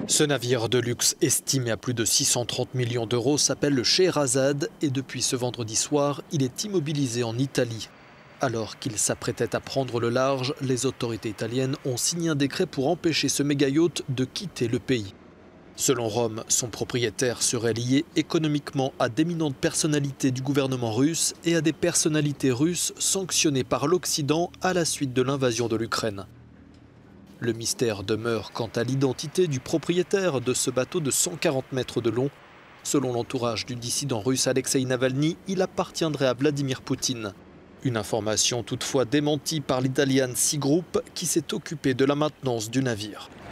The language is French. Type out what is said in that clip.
Ce navire de luxe estimé à plus de 630 millions d'euros s'appelle le Scheherazade et depuis ce vendredi soir, il est immobilisé en Italie. Alors qu'il s'apprêtait à prendre le large, les autorités italiennes ont signé un décret pour empêcher ce méga-yacht de quitter le pays. Selon Rome, son propriétaire serait lié économiquement à d'éminentes personnalités du gouvernement russe et à des personnalités russes sanctionnées par l'Occident à la suite de l'invasion de l'Ukraine. Le mystère demeure quant à l'identité du propriétaire de ce bateau de 140 mètres de long. Selon l'entourage du dissident russe Alexei Navalny, il appartiendrait à Vladimir Poutine. Une information toutefois démentie par l'Italian Sea Group qui s'est occupé de la maintenance du navire.